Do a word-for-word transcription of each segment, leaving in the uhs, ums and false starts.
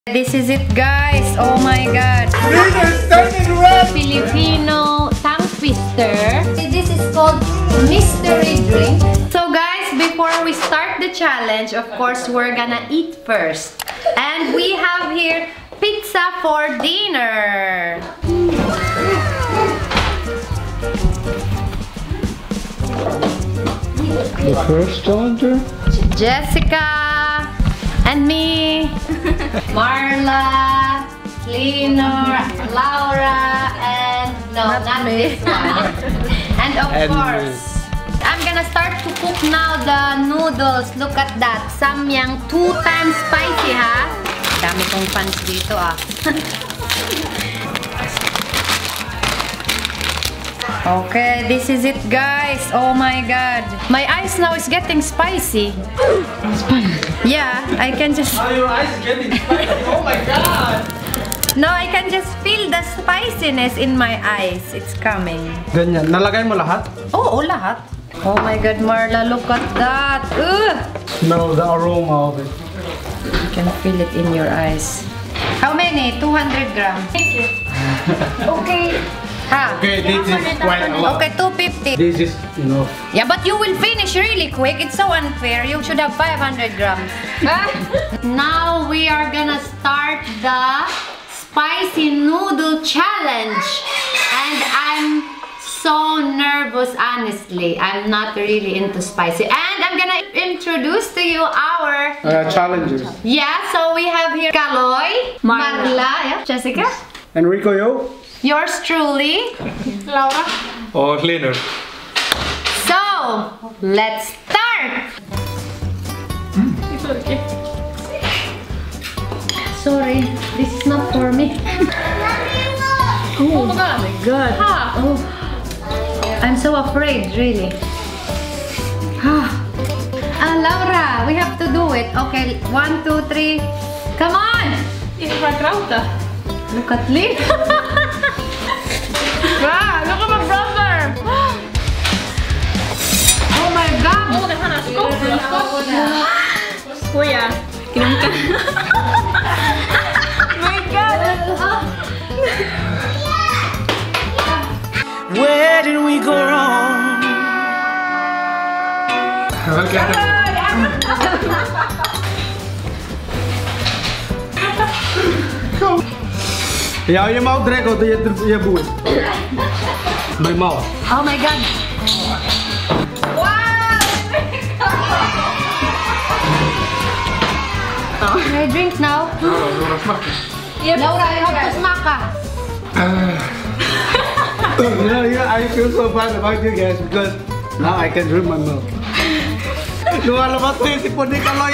This is it, guys. Oh my god. Filipino tongue twister. This is called mystery drink. So guys, before we start the challenge, of course, we're gonna eat first. And we have here pizza for dinner. The first challenger? Jessica and me, Marla, Lenore, Laura, and no, not, not this one. And of And course, me. I'm gonna start to cook now the noodles. Look at that, samyang two times spicy, ha? Dami kong fans dito, ah. Okay, this is it, guys. Oh my god. My eyes now is getting spicy. Spicy? Yeah, I can just... Are your eyes getting spicy? Oh my god! No, I can just feel the spiciness in my eyes. It's coming. Ganyan. Nalagay mo lahat? Oo, oh, lahat. Oh my god, Marla, look at that. Ugh. Smell the aroma of it. You can feel it in your eyes. How many? two hundred grams. Thank you. Okay. Ha? Okay, this is quite a lot. Okay, two fifty. This is enough. Yeah, but you will finish really quick. It's so unfair. You should have five hundred grams. Now we are gonna start the spicy noodle challenge. And I'm so nervous, honestly. I'm not really into spicy. And I'm gonna introduce to you our... Uh, challengers. Yeah, so we have here Kaloy, Marla, Marla yeah, Jessica. Enrico, yo. Yours truly, Laura. Oh, cleaner. So, let's start! Mm. Sorry, this is not for me. Oh my god. Oh. I'm so afraid, really. Ah, Laura, we have to do it. Okay, one, two, three. Come on! Look at Lynn. Wow, look at my brother! Oh my god! Oh, det här är skott! Skoja! Gnunka! My god! Where did we go wrong? Ja, je mouth direct out je, je boel. My mouth. Oh my god! Wow! Can I drink now? Yeah, Laura, you have to smaka. you know, yeah, I feel so bad about you guys because now I can drink my milk. Lumalabas ko yung sipon ni Kaloy.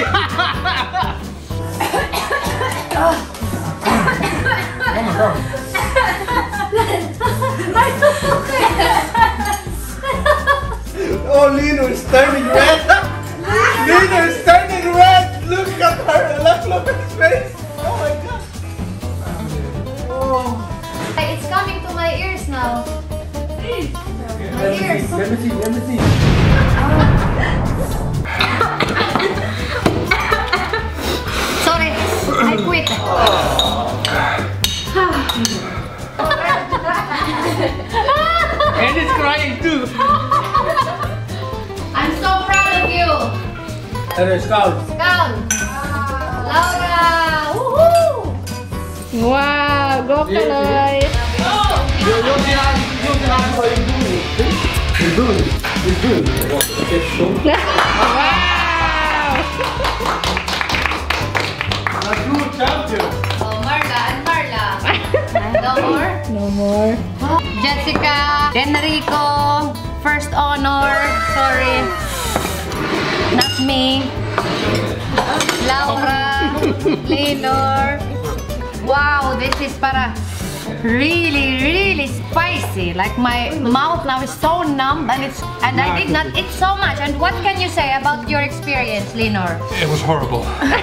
Oh my god. Oh, Lino is turning red. Lino is turning red. Look at her. Look, look at his face. Oh my god. Oh. It's coming to my ears now. My ears. Let me see. Let me see. Sorry, I quit. And it's crying too. I'm so proud of you. And it's cold. Come. Laura. Woohoo! Wow, go Kaloy! You you behind you behind what you doing? You doing? You doing? It's so. Wow! A true champion. Oh, Marla and Marla. No more? No more. Jessica, Enrico, first honor. Sorry. Not me. Laura, Lenore. Wow, this is para really, really spicy. Like my mouth now is so numb and it's and I did not eat so much. And what can you say about your experience, Lenore? It was horrible.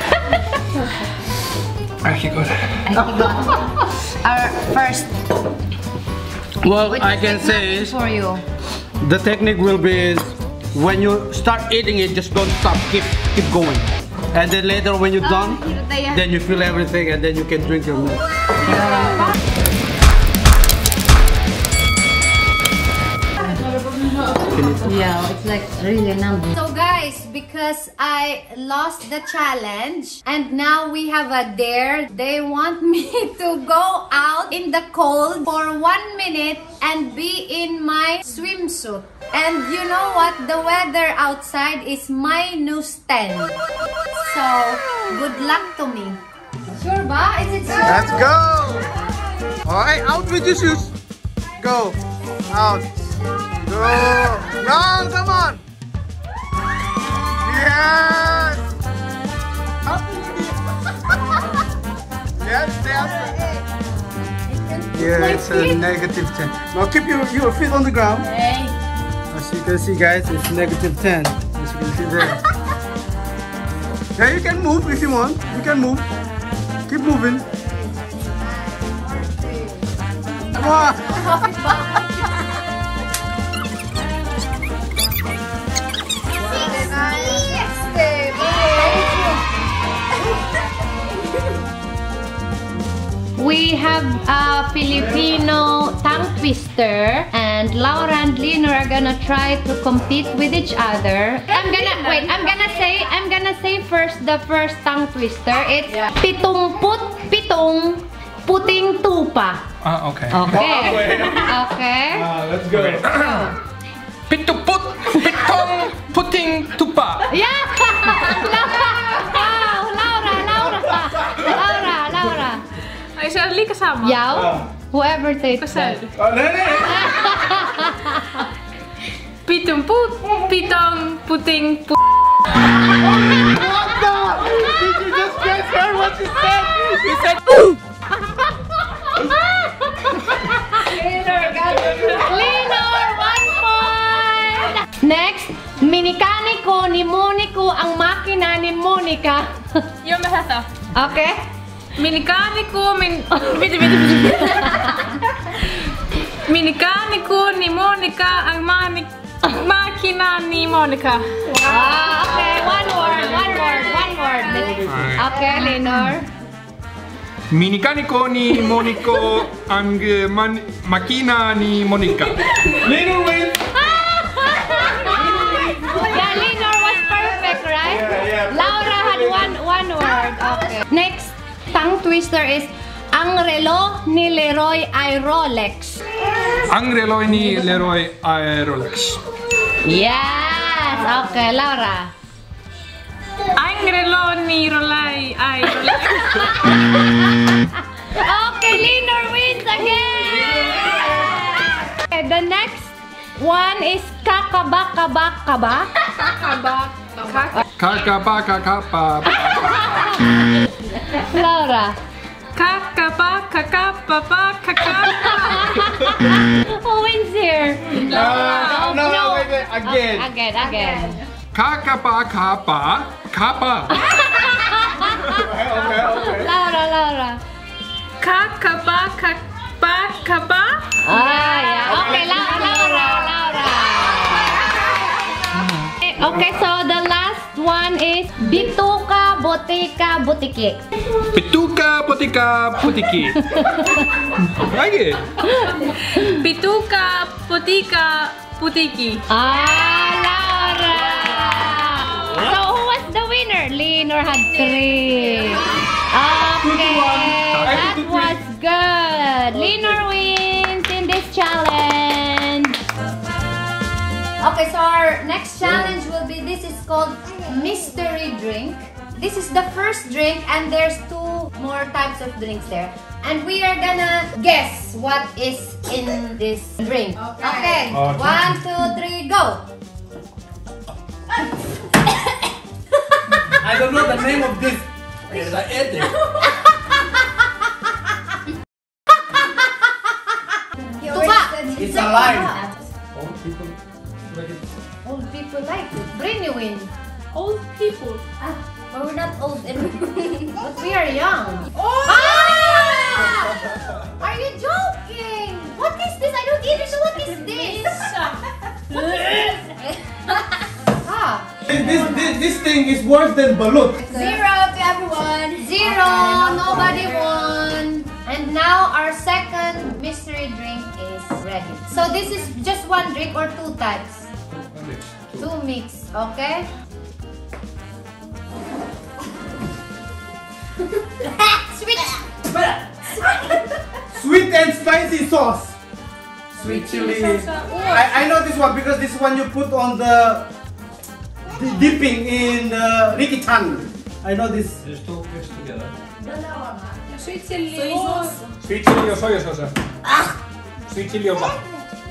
Actually good. Our first. Well, Which I is can like say nothing is for you. the technique will be is when you start eating it, just don't stop. Keep keep going. And then later when you're done, Tayo. then you fill everything and then you can drink your milk. Yeah, it's like really numb. So guys, because I lost the challenge and now we have a dare, they want me to go out in the cold for one minute and be in my swimsuit. And you know what? The weather outside is minus ten. So, good luck to me. Sure ba? Is it sure? Let's go! Alright, out with your shoes. Go. Out. Go. No, come on. Yes. Up. Yes, yes. Yeah, it's a negative ten. Now keep your, your feet on the ground. Hey. As you can see, guys, it's negative ten. As you can see there. Yeah, you can move if you want. You can move. Keep moving. Come on. We have a Filipino tongue twister, and Laura and Lino are gonna try to compete with each other. I'm gonna wait. I'm gonna say. I'm gonna say first the first tongue twister. It's pitumput pitong puting tupa. Ah, okay. Okay. Okay. Uh, let's go. Pituput, pitong, puting, tupa. Yeah. Wow, Laura, Laura, Laura, Laura. Ay, Shirley kasama. Yaw. Whoever takes that. Pasal. Oh, no, no. Pitong put, pitong puting pu... What the? Did you just guess her what she said? She said, Linor, one point! Next, minikaniko ni Moniko ang makina ni Monica. Yung masasa. Okay? Minikaniko, min... Bito, bito, bito. Minikaniko ni Monica ang manik... Makina ni Monica. Ah, okay. One word, one word, one word. Okay, Linor. Minikaniko ni Moniko ang uh, man, makina ni Monica. Little win. Yeah, Linor was perfect, right? Yeah, yeah. Laura had one one word. Okay. Next tongue twister is ang relo ni Leroy ay Rolex. Ang reloj ni Leroy ay Rolex. Yes. Okay, Laura. Ang relo ni Rolay ay Rolex. Okay, Linor wins again. Okay, the next one is kakabakabakaba. Kakapa, kakapa. Laura. Kakapa, kakapa, kakapa. Who wins here? Uh, no, no, wait, wait, again. Again, again. Kakapa, kapa, kapa. Okay, okay, okay. Laura, Laura. Kakapa, kakapa, kapa. Ah, yeah. Okay, Laura, Laura, Laura. Okay, so the last one is bituka, botika, butiki. Pituka, putika, putiki. Lagi. Pituka, putika, putiki. Ah, Laura. So who was the winner? Linor had three. Okay, that was good. Linor wins in this challenge. Okay, so our next challenge will be, this is called mystery drink. This is the first drink and there's two more types of drinks there. And we are gonna guess what is in this drink. Okay, Okay. one, two, three, go. I don't know the name of this. I ate it. Tuba. It's a lime. Old people like it. Genuine. Old people. Ah, but we're not old anymore. But we are young. Oh! Ah! Are you joking? What is this? I don't even know what is this. What is this? Ah, This, this, this thing is worse than balut. zero So this is just one drink or two types? Two mix, okay? Switch! Sweet and spicy sauce. Sweet chili. I, I know this one because this one you put on the, the dipping in the Ricky Chan. I know this. Just two mixed together. Sweet chili sauce. Sweet chili or soy sauce? Ah! Sweet chili or what?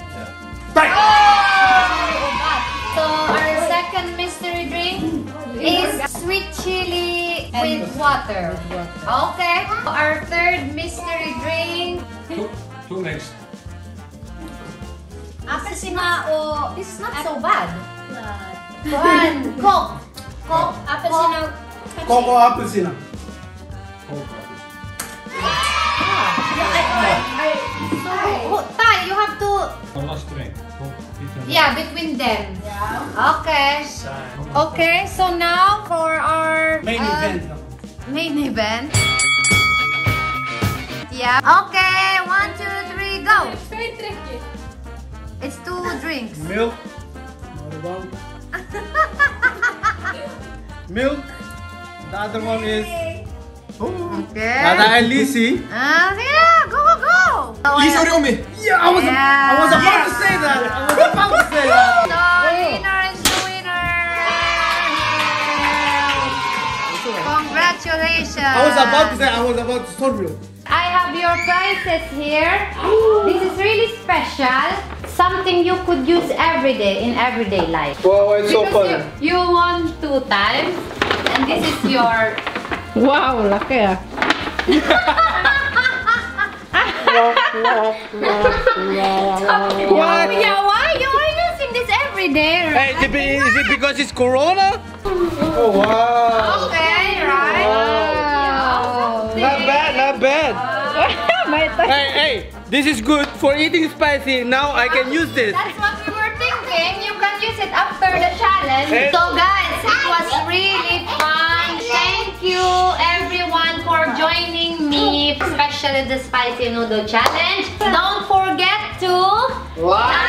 So our second mystery drink is sweet chili with water. Okay. Our third mystery drink. Two, two mixed. Apelsinao. This is not so bad. One. Coke. Coke. Apelsinao. Coco apelsina. Oh, Tay, you have to. One last drink. Yeah, between them. Yeah. Okay. Okay, so now for our Main uh, event. Main event. Yeah. Okay, one, two, three, go. Very tricky. It's two drinks. Milk. Milk. The other one is. Oh. Okay. Nada Lisi. Uh, yeah, go, go, go. Oh, Please hurry on me. Yeah, I was. Yeah. I was about to say that. I was about to say that. So, winner is the winner. Congratulations. I was about to say. I was about to tell you. I have your prizes here. This is really special. Something you could use every day in everyday life. Wow, it's so Because fun. You, you won two times, and this is your. Wow, laki ah. Wow. Yeah, why you are using this every day? Hey, is it, be- is it because it's Corona? Oh wow. Okay, right? Wow. Not bad, not bad. Hey, hey, this is good for eating spicy. Now I can use this. That's what we were thinking. You can use it after the challenge. Eh. So guys, it was really fun. Thank you everyone for joining me, especially the spicy noodle challenge. Don't forget to Like,